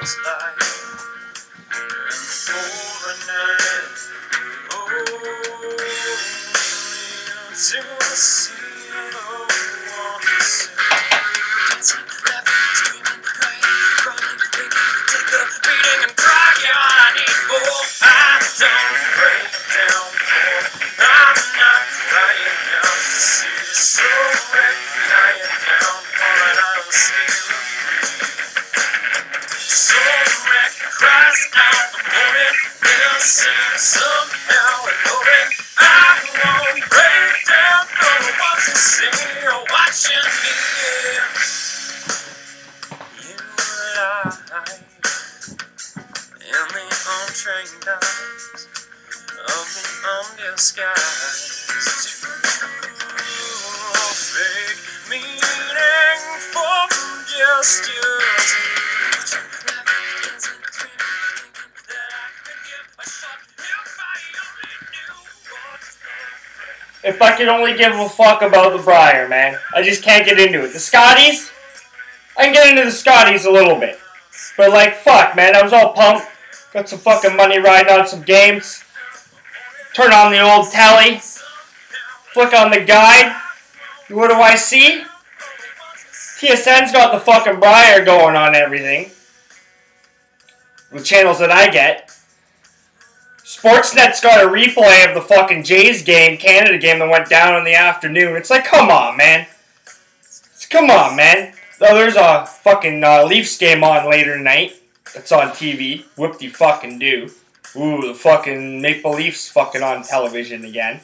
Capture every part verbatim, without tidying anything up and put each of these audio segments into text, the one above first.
If I could only give a fuck about the Briar, man. I just can't get into it. The Scotties? I can get into the Scotties a little bit. But like, fuck, man. I was all pumped. Got some fucking money riding on some games. Turn on the old telly. Flick on the guide. What do I see? T S N's got the fucking Briar going on everything. The channels that I get. Sportsnet's got a replay of the fucking Jays game, Canada game that went down in the afternoon. It's like, come on, man. It's, come on, man. Though there's a fucking uh, Leafs game on later tonight. It's on T V. Whoop-de-fucking-do. Ooh, the fucking Maple Leafs fucking on television again.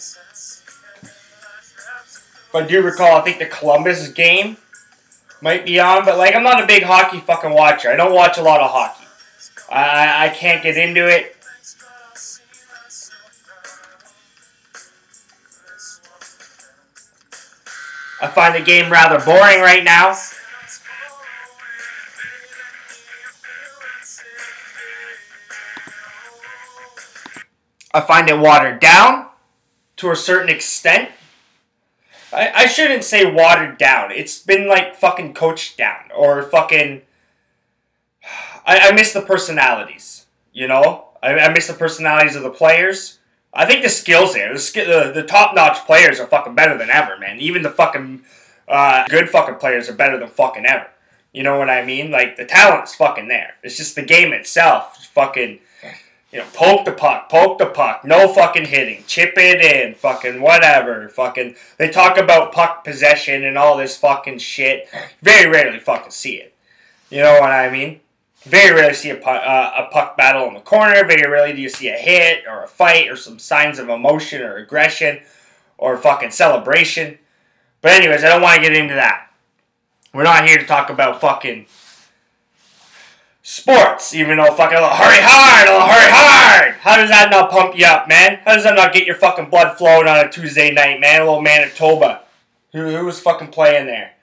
If I do recall, I think the Columbus game might be on. But, like, I'm not a big hockey fucking watcher. I don't watch a lot of hockey. I, I can't get into it. I find the game rather boring right now. I find it watered down to a certain extent. I, I shouldn't say watered down. It's been like fucking coached down. Or fucking... I, I miss the personalities. You know? I, I miss the personalities of the players. I think the skills there, the, the, the top-notch players are fucking better than ever, man. Even the fucking uh, good fucking players are better than fucking ever. You know what I mean? Like, the talent's fucking there. It's just the game itself. Just fucking, you know, poke the puck, poke the puck, no fucking hitting, chip it in, fucking whatever. Fucking, they talk about puck possession and all this fucking shit. Very rarely fucking see it. You know what I mean? Very rarely see a puck, uh, a puck battle in the corner. Very rarely do you see a hit or a fight or some signs of emotion or aggression or fucking celebration. But anyways, I don't want to get into that. We're not here to talk about fucking sports, even though fucking, oh, hurry hard, oh, hurry hard. How does that not pump you up, man? How does that not get your fucking blood flowing on a Tuesday night, man? A little Manitoba. Who, who was fucking playing there?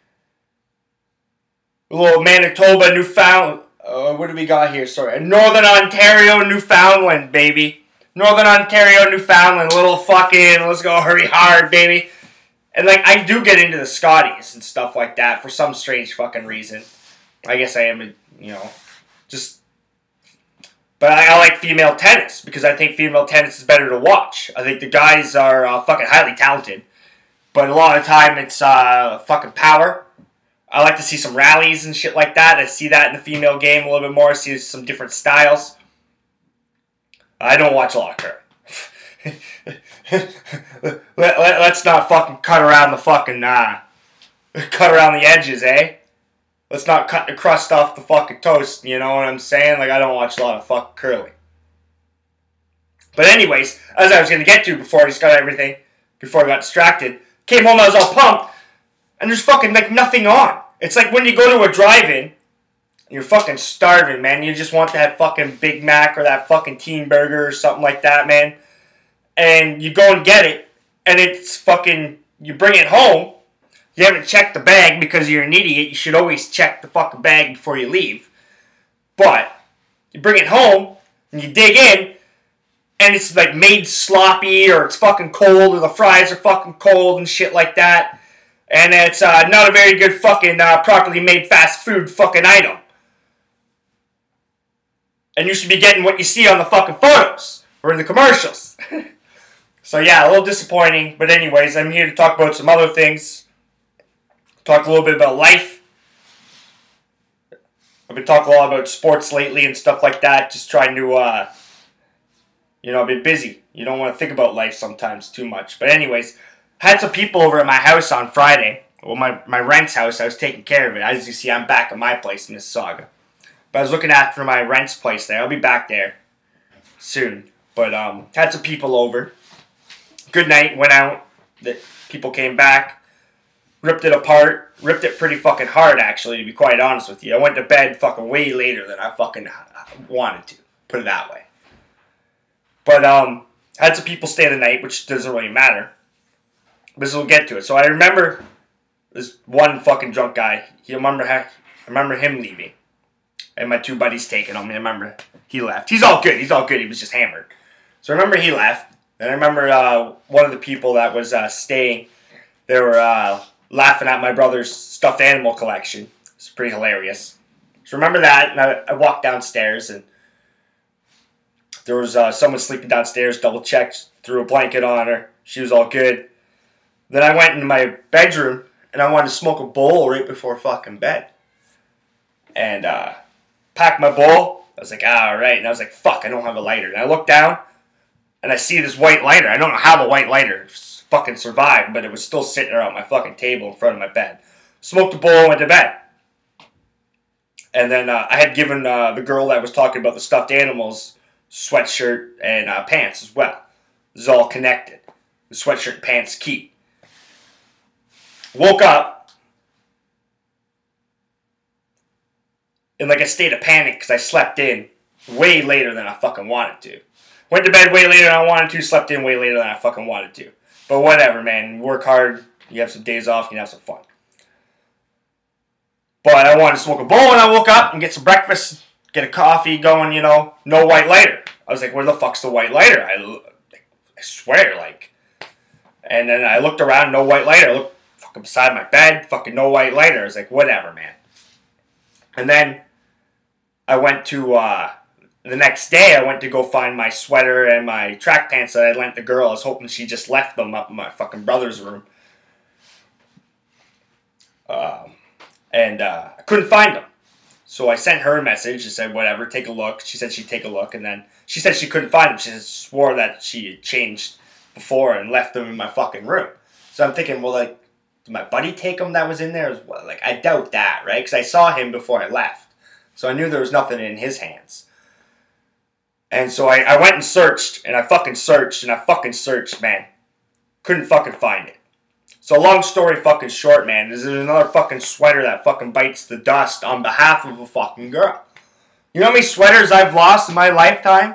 A little Manitoba, Newfoundland. Uh, what do we got here? Sorry. Northern Ontario, Newfoundland, baby. Northern Ontario, Newfoundland. Little fucking, let's go hurry hard, baby. And, like, I do get into the Scotties and stuff like that for some strange fucking reason. I guess I am, a, you know, just... But I, I like female tennis because I think female tennis is better to watch. I think the guys are uh, fucking highly talented. But a lot of the time it's uh, fucking power. I like to see some rallies and shit like that. I see that in the female game a little bit more. I see some different styles. I don't watch a lot of her. let, let, let's not fucking cut around the fucking, uh, cut around the edges, eh? Let's not cut the crust off the fucking toast, you know what I'm saying? Like, I don't watch a lot of fucking curling. But anyways, as I was going to get to before I just got everything, before I got distracted, came home, I was all pumped. And there's fucking, like, nothing on. It's like when you go to a drive-in, and you're fucking starving, man. You just want that fucking Big Mac or that fucking Teen Burger or something like that, man. And you go and get it, and it's fucking, you bring it home. You haven't checked the bag because you're an idiot. You should always check the fucking bag before you leave. But you bring it home, and you dig in, and it's, like, made sloppy, or it's fucking cold, or the fries are fucking cold and shit like that. And it's uh, not a very good fucking uh, properly made fast food fucking item. And you should be getting what you see on the fucking photos or in the commercials. So yeah, a little disappointing. But anyways, I'm here to talk about some other things. Talk a little bit about life. I've been talking a lot about sports lately and stuff like that. Just trying to, uh, you know, I've been busy. You don't want to think about life sometimes too much. But anyways, had some people over at my house on Friday. Well, my, my rent's house, I was taking care of it. As you see, I'm back at my place in Mississauga. But I was looking after my rent's place there. I'll be back there soon. But um, had some people over. Good night. Went out. The people came back. Ripped it apart. Ripped it pretty fucking hard, actually, to be quite honest with you. I went to bed fucking way later than I fucking wanted to. Put it that way. But um, had some people stay the night, which doesn't really matter. But we'll get to it. So I remember this one fucking drunk guy. He remember I remember him leaving. And my two buddies taking him. I remember he left. He's all good. He's all good. He was just hammered. So I remember he left. And I remember uh, one of the people that was uh, staying, they were uh, laughing at my brother's stuffed animal collection. It's pretty hilarious. So remember that. And I, I walked downstairs and there was uh, someone sleeping downstairs. Double checked. Threw a blanket on her. She was all good. Then I went into my bedroom and I wanted to smoke a bowl right before fucking bed. And, uh... packed my bowl. I was like, ah, all right. And I was like, fuck, I don't have a lighter. And I look down, and I see this white lighter. I don't know how the white lighter fucking survived, but it was still sitting there on my fucking table in front of my bed. Smoked the bowl and went to bed. And then uh, I had given uh, the girl that was talking about the stuffed animals sweatshirt and uh, pants as well. This is all connected. The sweatshirt and pants key. Woke up in like a state of panic because I slept in way later than I fucking wanted to. Went to bed way later than I wanted to, slept in way later than I fucking wanted to. But whatever, man. Work hard, you have some days off, you can have some fun. But I wanted to smoke a bowl and I woke up and get some breakfast, get a coffee going, you know, no white lighter. I was like, where the fuck's the white lighter? I, I swear, like. And then I looked around, no white lighter. I looked fucking beside my bed, fucking no white lighter. I was like, whatever, man. And then I went to, uh, the next day, I went to go find my sweater and my track pants that I lent the girl. I was hoping she just left them up in my fucking brother's room. Um, and uh, I couldn't find them. So I sent her a message and said, whatever, take a look. She said she'd take a look. And then she said she couldn't find them. She swore that she had changed before and left them in my fucking room. So I'm thinking, well, like, did my buddy take them that was in there as well? Like, I doubt that, right? Because I saw him before I left. So I knew there was nothing in his hands. And so I, I went and searched, and I fucking searched, and I fucking searched, man. Couldn't fucking find it. So long story fucking short, man. This is another fucking sweater that fucking bites the dust on behalf of a fucking girl. You know how many sweaters I've lost in my lifetime?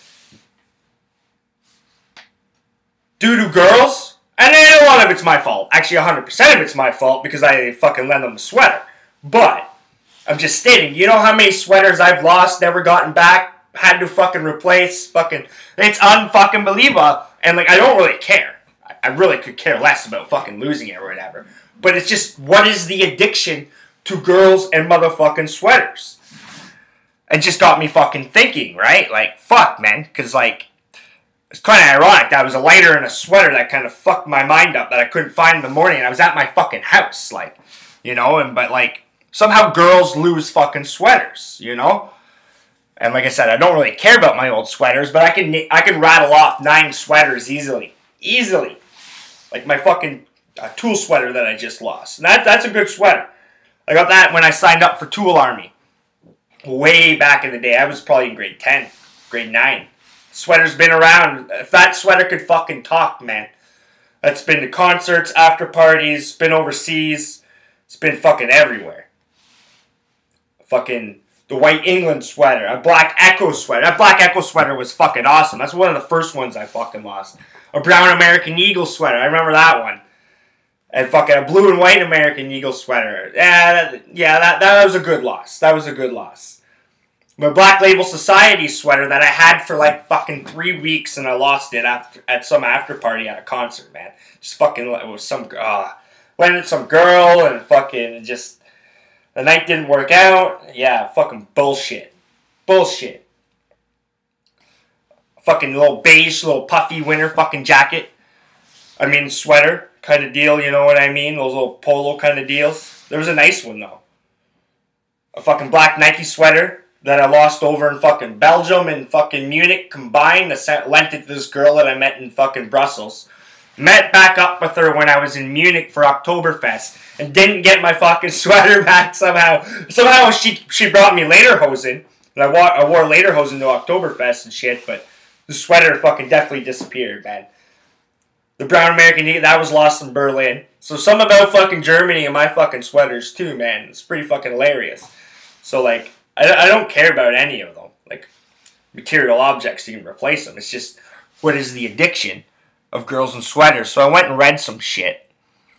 Due to girls? And a lot of it's my fault. Actually, one hundred percent of it's my fault because I fucking lent them a sweater. But I'm just stating, you know how many sweaters I've lost, never gotten back, had to fucking replace, fucking, it's unfucking believable. And like, I don't really care. I really could care less about fucking losing it or whatever. But it's just, what is the addiction to girls and motherfucking sweaters? It just got me fucking thinking, right? Like, fuck, man. Because like, it's kind of ironic that it was a lighter and a sweater that kind of fucked my mind up that I couldn't find in the morning. And I was at my fucking house, like, you know, and but like, somehow girls lose fucking sweaters, you know? And like I said, I don't really care about my old sweaters, but I can I can rattle off nine sweaters easily. Easily. Like my fucking uh, Tool sweater that I just lost. And that, that's a good sweater. I got that when I signed up for Tool Army. Way back in the day. I was probably in grade ten, grade nine. Sweater's been around. If that sweater could fucking talk, man. That's been to concerts, after parties, been overseas. It's been fucking everywhere. Fucking the White England sweater, a Black Echo sweater. That Black Echo sweater was fucking awesome. That's one of the first ones I fucking lost. A brown American Eagle sweater. I remember that one. And fucking a blue and white American Eagle sweater. Yeah, that, yeah, that, that was a good loss. That was a good loss. My Black Label Society sweater that I had for like fucking three weeks and I lost it after at some after party at a concert, man. Just fucking, it was some, uh, went with some girl and fucking just, the night didn't work out. Yeah, fucking bullshit. Bullshit. fucking little beige, little puffy winter fucking jacket. I mean, sweater kind of deal, you know what I mean? Those little polo kind of deals. There was a nice one, though. A fucking black Nike sweater that I lost over in fucking Belgium and fucking Munich combined. I sent, lent it to this girl that I met in fucking Brussels. Met back up with her when I was in Munich for Oktoberfest and didn't get my fucking sweater back somehow. Somehow she she brought me lederhosen. And I wore, I wore lederhosen to Oktoberfest and shit, but the sweater fucking definitely disappeared, man. The brown American Eagle, that was lost in Berlin. So some about fucking Germany and my fucking sweaters too, man. It's pretty fucking hilarious. So, like, I, I don't care about any of them. Like, material objects, you can replace them. It's just, what is the addiction of girls and sweaters? So I went and read some shit.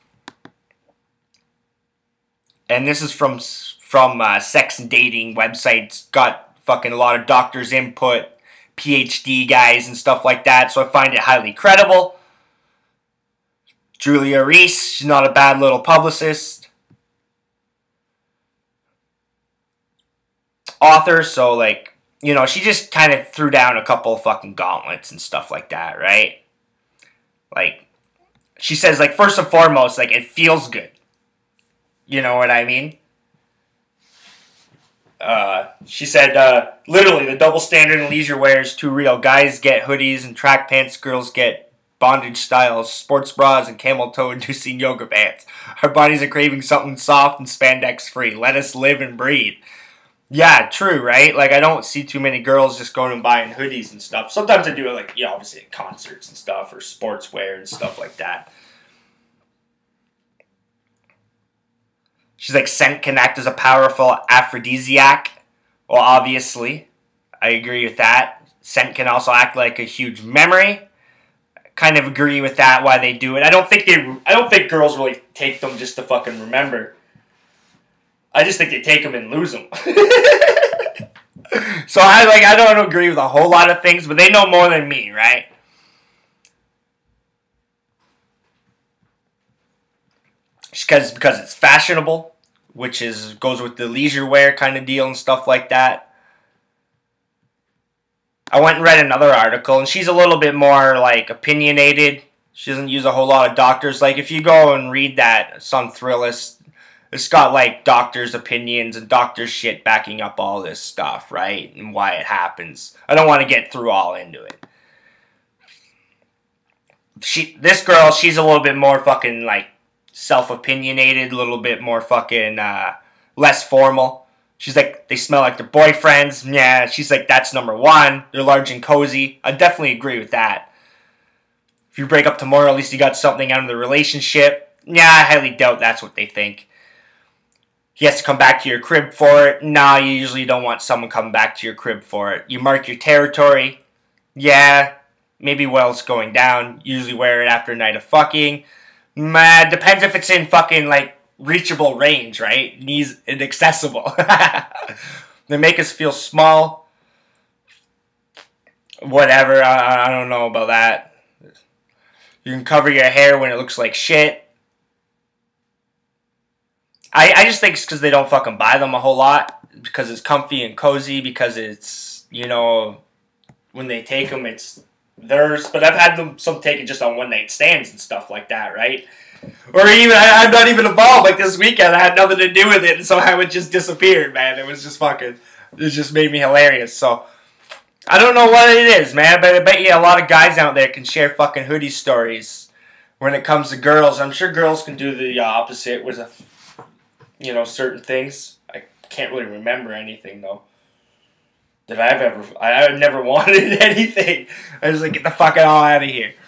And this is from, from uh, sex and dating websites. Got fucking a lot of doctors' input, P H D guys and stuff like that. So I find it highly credible. Julia Reese, she's not a bad little publicist. Author, so like, you know, she just kind of threw down a couple of fucking gauntlets and stuff like that, right? Like, she says, like, first and foremost, like, it feels good. You know what I mean? Uh, she said, uh, literally, the double standard in leisure wear is too real. Guys get hoodies and track pants, girls get bondage styles, sports bras, and camel toe inducing yoga pants. Our bodies are craving something soft and spandex free. Let us live and breathe. Yeah, true, right? Like, I don't see too many girls just going and buying hoodies and stuff. Sometimes I do it, like, you know, obviously at concerts and stuff, or sportswear and stuff like that. She's like, scent can act as a powerful aphrodisiac. Well, obviously, I agree with that. Scent can also act like a huge memory. Kind of agree with that, why they do it. I don't think they I don't think girls really take them just to fucking remember. I just think they take them and lose them. So I like I don't agree with a whole lot of things, but they know more than me, right? Because because it's fashionable, which is goes with the leisure wear kind of deal and stuff like that. I went and read another article, and she's a little bit more, like, opinionated. She doesn't use a whole lot of doctors. Like, if you go and read that, it's on Thrillist, it's got, like, doctors' opinions and doctors' shit backing up all this stuff, right? And why it happens. I don't want to get through all into it. She, this girl, she's a little bit more fucking, like, self-opinionated, a little bit more fucking, uh, less formal. She's like, they smell like their boyfriends. Yeah, she's like, that's number one. They're large and cozy. I definitely agree with that. If you break up tomorrow, at least you got something out of the relationship. Yeah, I highly doubt that's what they think. He has to come back to your crib for it. Nah, you usually don't want someone coming back to your crib for it. You mark your territory. Yeah, maybe while it's going down. Usually wear it after a night of fucking. Man, depends if it's in fucking, like, reachable range, right? Knees inaccessible. They make us feel small. Whatever, I, I don't know about that. You can cover your hair when it looks like shit. I, I just think it's because they don't fucking buy them a whole lot. Because it's comfy and cozy. Because it's, you know, when they take them, it's theirs. But I've had them some taken just on one night stands and stuff like that, right? Or even, I, I'm not even involved. Like this weekend, I had nothing to do with it, and somehow it just disappeared, man. It was just fucking, it just made me hilarious. So, I don't know what it is, man, but I bet you a lot of guys out there can share fucking hoodie stories when it comes to girls. I'm sure girls can do the opposite with, a, you know, certain things. I can't really remember anything, though, that I've ever, I, I've never wanted anything. I was like, get the fuck all out of here.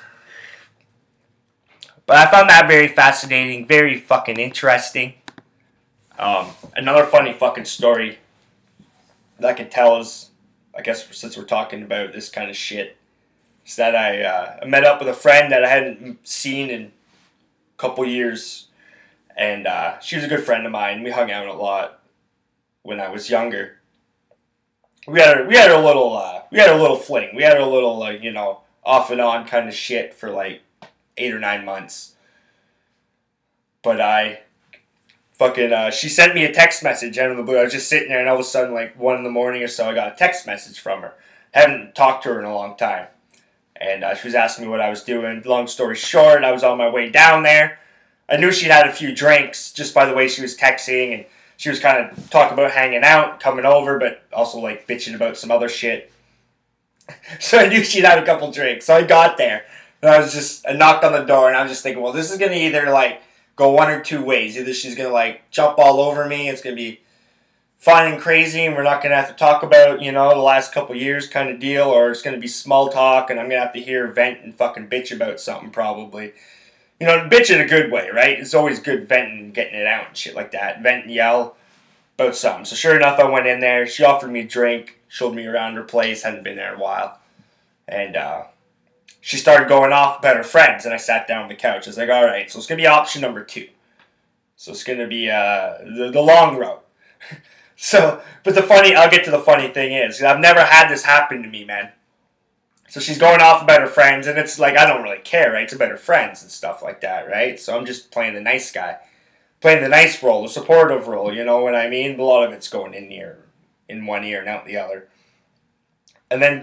But I found that very fascinating, very fucking interesting. Um, another funny fucking story that I can tell is, I guess since we're talking about this kind of shit, is that I, uh, I met up with a friend that I hadn't seen in a couple years. And uh, she was a good friend of mine. We hung out a lot when I was younger. We had a, we had a little uh, we had a little fling. We had a little uh, you know, off and on kind of shit for like eight or nine months. But I fucking, uh, she sent me a text message out of the blue. I was just sitting there and all of a sudden, like one in the morning or so, I got a text message from her. Haven't talked to her in a long time. And uh, she was asking me what I was doing. Long story short, I was on my way down there. I knew she'd had a few drinks just by the way she was texting, and she was kind of talking about hanging out, coming over, but also like bitching about some other shit. So I knew she'd had a couple drinks. So I got there, and I was just, I knocked on the door, and I was just thinking, well, this is going to either like go one or two ways. Either she's going to like jump all over me, it's going to be fun and crazy, and we're not going to have to talk about, you know, the last couple years kind of deal, or it's going to be small talk, and I'm going to have to hear her vent and fucking bitch about something probably. You know, bitch in a good way, right? It's always good venting and getting it out and shit like that. Vent and yell about something. So sure enough, I went in there. She offered me a drink, showed me around her place. Hadn't been there in a while. And uh, she started going off about her friends, and I sat down on the couch. I was like, all right, so it's going to be option number two. So it's going to be uh, the, the long road. So, but the funny, I'll get to the funny thing is, I've never had this happen to me, man. So she's going off about her friends, and it's like, I don't really care, right? It's about her friends and stuff like that, right? So I'm just playing the nice guy. Playing the nice role, the supportive role, you know what I mean? A lot of it's going in ear, in one ear and out the other. And then,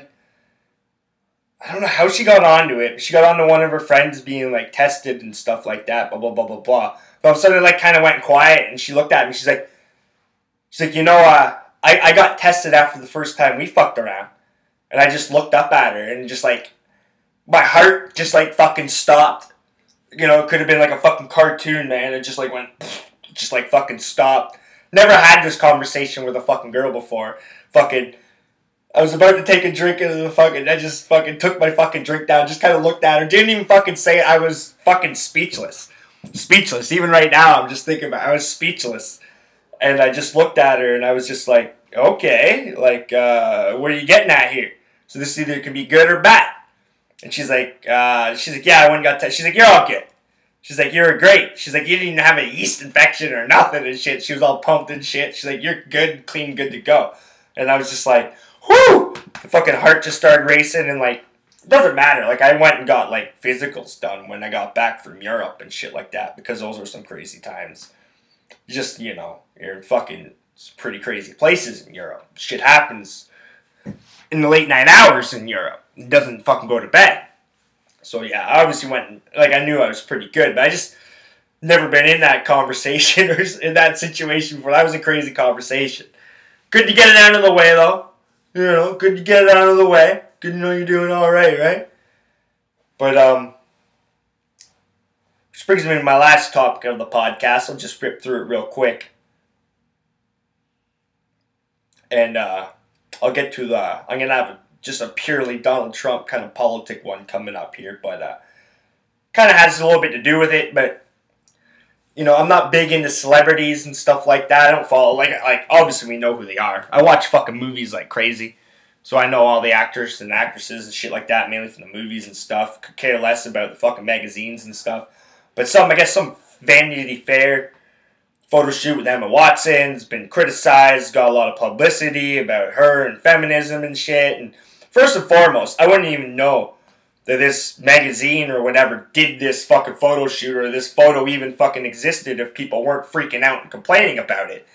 I don't know how she got onto it. She got onto one of her friends being, like, tested and stuff like that, blah, blah, blah, blah, blah. But all of a sudden, it, like, kind of went quiet, and she looked at me, she's like, she's like, you know, uh, I, I got tested after the first time we fucked around. And I just looked up at her, and just, like, my heart just, like, fucking stopped. You know, it could have been, like, a fucking cartoon, man. It just, like, went, just, like, fucking stopped. Never had this conversation with a fucking girl before. Fucking, I was about to take a drink, and the fucking, I just fucking took my fucking drink down, just kind of looked at her, didn't even fucking say it. I was fucking speechless. Speechless. Even right now, I'm just thinking about it. I was speechless. And I just looked at her, and I was just like, okay, like, uh, what are you getting at here? So this either can be good or bad. And she's like, uh, she's like, yeah, I went and got tested. She's like, you're all good. She's like, you're great. She's like, you didn't even have a yeast infection or nothing and shit. She was all pumped and shit. She's like, you're good, clean, good to go. And I was just like, whoo! The fucking heart just started racing, and like, it doesn't matter. Like, I went and got like physicals done when I got back from Europe and shit like that, because those were some crazy times. Just, you know, you're in fucking pretty crazy places in Europe. Shit happens in the late night hours in Europe. It doesn't fucking go to bed. So yeah, I obviously went and, like, I knew I was pretty good, but I just never been in that conversation or in that situation before. That was a crazy conversation. Good to get it out of the way, though. You know, good to get it out of the way. Good to know you're doing all right, right? But, um, which brings me to my last topic of the podcast. I'll just rip through it real quick. And, uh, I'll get to the, I'm going to have a, just a purely Donald Trump kind of politic one coming up here, but, uh, kind of has a little bit to do with it, but, you know, I'm not big into celebrities and stuff like that. I don't follow, like, like, obviously we know who they are. I watch fucking movies like crazy, so I know all the actors and actresses and shit like that, mainly from the movies and stuff. Could care less about the fucking magazines and stuff. But some, I guess some Vanity Fair photo shoot with Emma Watson's been criticized, got a lot of publicity about her and feminism and shit. And first and foremost, I wouldn't even know that this magazine or whatever did this fucking photo shoot, or this photo even fucking existed, if people weren't freaking out and complaining about it.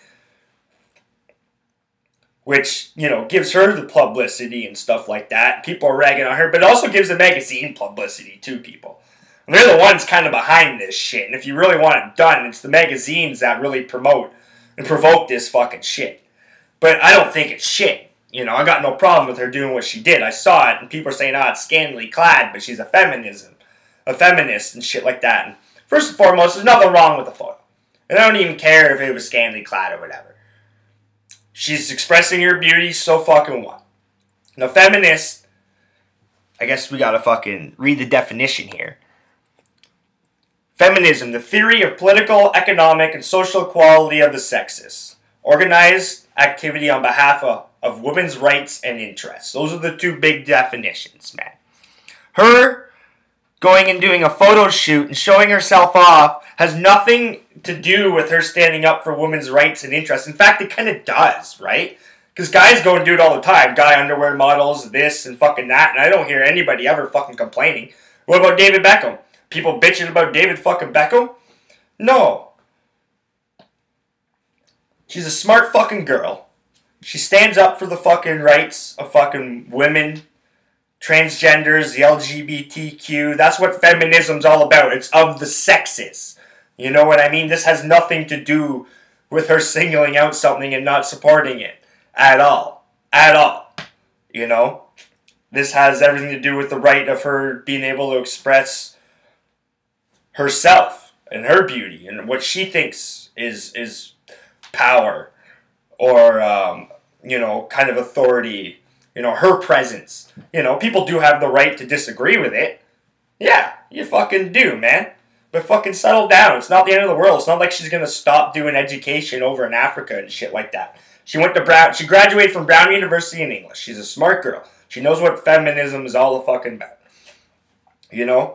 Which, you know, gives her the publicity and stuff like that. People are ragging on her, but it also gives the magazine publicity to people. And they're the ones kind of behind this shit. And if you really want it done, it's the magazines that really promote and provoke this fucking shit. But I don't think it's shit. You know, I got no problem with her doing what she did. I saw it, and people are saying, oh, it's scantily clad, but she's a feminism, a feminist and shit like that. And first and foremost, there's nothing wrong with the photo. And I don't even care if it was scantily clad or whatever. She's expressing her beauty, so fucking what? Now, feminist, I guess we gotta fucking read the definition here. Feminism, the theory of political, economic, and social equality of the sexes. Organized activity on behalf of, of women's rights and interests. Those are the two big definitions, man. Her going and doing a photo shoot and showing herself off has nothing to do with her standing up for women's rights and interests. In fact, it kind of does, right? Because guys go and do it all the time. Guy underwear models, this and fucking that, and I don't hear anybody ever fucking complaining. What about David Beckham? People bitching about David fucking Beckham? No. She's a smart fucking girl. She stands up for the fucking rights of fucking women, transgenders, the L G B T Q. That's what feminism's all about. It's of the sexes. You know what I mean? This has nothing to do with her singling out something and not supporting it. At all. At all. You know? This has everything to do with the right of her being able to express herself and her beauty and what she thinks is is power or, um, you know, kind of authority. You know, her presence. You know, people do have the right to disagree with it. Yeah, you fucking do, man. But fucking settle down. It's not the end of the world. It's not like she's going to stop doing education over in Africa and shit like that. She went to Brown. She graduated from Brown University in English. She's a smart girl. She knows what feminism is all fucking about. You know?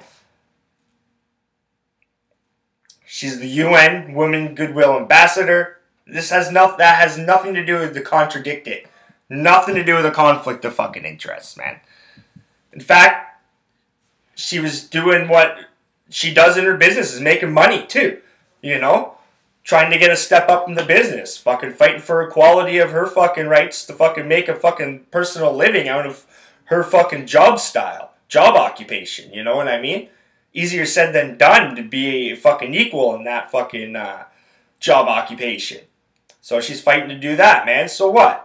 She's the U N Women Goodwill Ambassador. This has no, that has nothing to do with to contradict it. Nothing to do with a conflict of fucking interests, man. In fact, she was doing what she does in her business, is making money too. You know? Trying to get a step up in the business. Fucking fighting for equality of her fucking rights to fucking make a fucking personal living out of her fucking job style. Job occupation. You know what I mean? Easier said than done to be fucking equal in that fucking uh, job occupation. So she's fighting to do that, man. So what?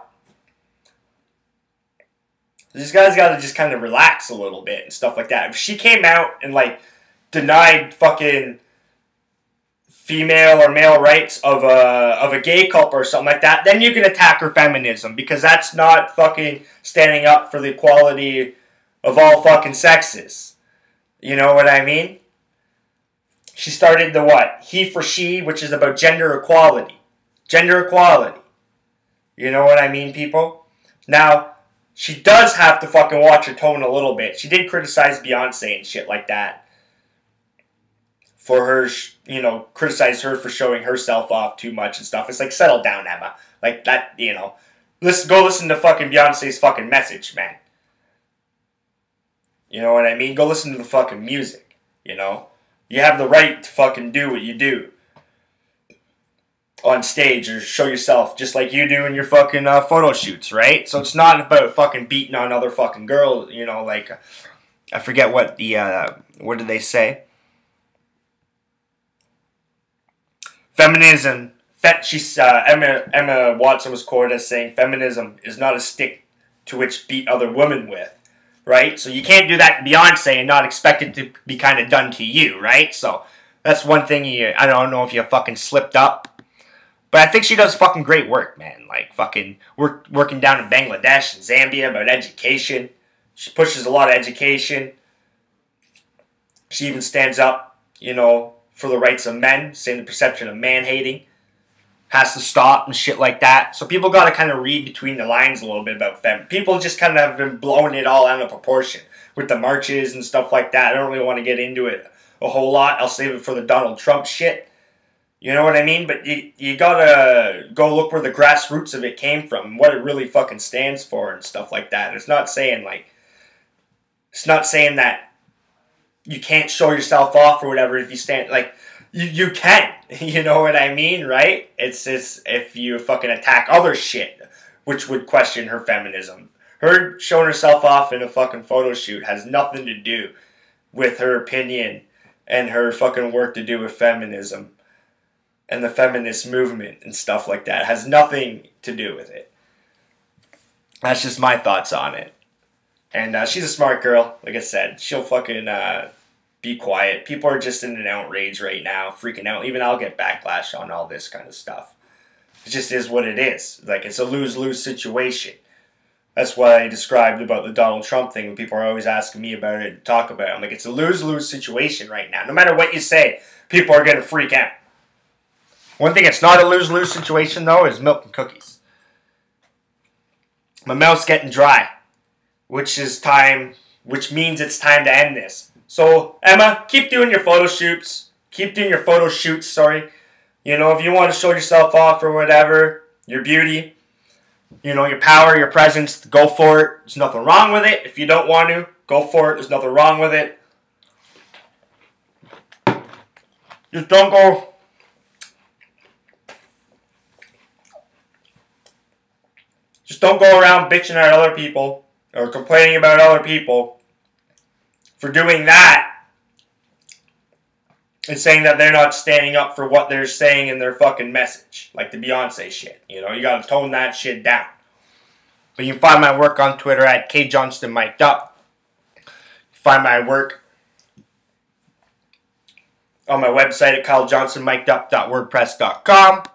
These guys gotta just kind of relax a little bit and stuff like that. If she came out and, like, denied fucking female or male rights of a, of a gay couple or something like that, then you can attack her feminism, because that's not fucking standing up for the equality of all fucking sexes. You know what I mean? She started the what? He for she, which is about gender equality. Gender equality. You know what I mean, people? Now, she does have to fucking watch her tone a little bit. She did criticize Beyonce and shit like that. For her, you know, criticize her for showing herself off too much and stuff. It's like, settle down, Emma. Like, that, you know. Listen, go listen to fucking Beyonce's fucking message, man. You know what I mean? Go listen to the fucking music, you know? You have the right to fucking do what you do on stage or show yourself just like you do in your fucking uh, photo shoots, right? So it's not about fucking beating on other fucking girls, you know, like, I forget what the, uh, what did they say? Feminism, fe- she's, uh, Emma, Emma Watson was quoted as saying, feminism is not a stick to which beat other women with, right? So you can't do that to Beyonce and not expect it to be kind of done to you, right? So that's one thing you, I don't know if you fucking slipped up, but I think she does fucking great work, man. Like, fucking work, working down in Bangladesh and Zambia about education. She pushes a lot of education. She even stands up, you know, for the rights of men, saying the perception of man-hating has to stop and shit like that. So people got to kind of read between the lines a little bit about fem. People just kind of have been blowing it all out of proportion with the marches and stuff like that. I don't really want to get into it a whole lot. I'll save it for the Donald Trump shit. You know what I mean? But you, you got to go look where the grassroots of it came from and what it really fucking stands for and stuff like that. It's not saying, like, it's not saying that you can't show yourself off or whatever if you stand, like, you, you can, you know what I mean, right? It's just if you fucking attack other shit, which would question her feminism. Her showing herself off in a fucking photo shoot has nothing to do with her opinion and her fucking work to do with feminism and the feminist movement and stuff like that. It has nothing to do with it. That's just my thoughts on it. And uh, she's a smart girl, like I said. She'll fucking uh, be quiet. People are just in an outrage right now, freaking out. Even I'll get backlash on all this kind of stuff. It just is what it is. Like, it's a lose-lose situation. That's what I described about the Donald Trump thing when people are always asking me about it and talk about it. I'm like, it's a lose-lose situation right now. No matter what you say, people are going to freak out. One thing that's not a lose-lose situation, though, is milk and cookies. My mouth's getting dry. Which is time, which means it's time to end this. So, Emma, keep doing your photo shoots. Keep doing your photo shoots, sorry. You know, if you want to show yourself off or whatever, your beauty, you know, your power, your presence, go for it. There's nothing wrong with it. If you don't want to, go for it. There's nothing wrong with it. Just don't go... Just don't go around bitching at other people or complaining about other people for doing that and saying that they're not standing up for what they're saying in their fucking message. Like the Beyonce shit. You know, you gotta tone that shit down. But you can find my work on Twitter at K Johnston Mic'd Up. Find my work on my website at kyle johnston mic'd up dot wordpress dot com.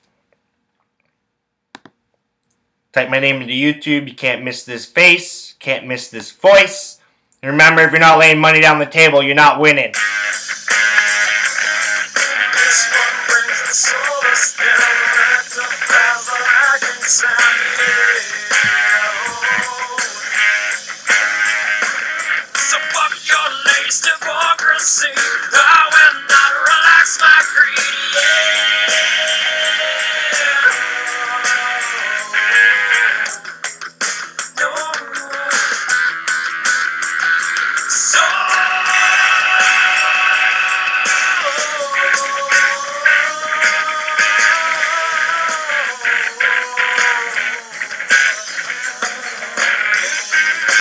Type my name into YouTube. You can't miss this face. Can't miss this voice. And remember, if you're not laying money down the table, you're not winning. So fuck your laced democracy.